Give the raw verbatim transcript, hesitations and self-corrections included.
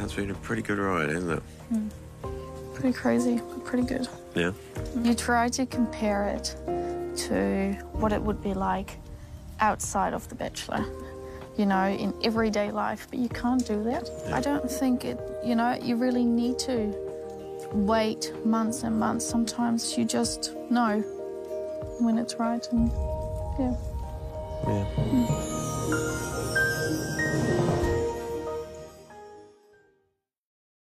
It's been a pretty good ride, hasn't it? Mm. Pretty crazy, but pretty good. Yeah. You try to compare it to what it would be like outside of The Bachelor, you know, in everyday life, but you can't do that. Yeah. I don't think it, you know, you really need to wait months and months. Sometimes you just know when it's right, and yeah. Yeah. Mm.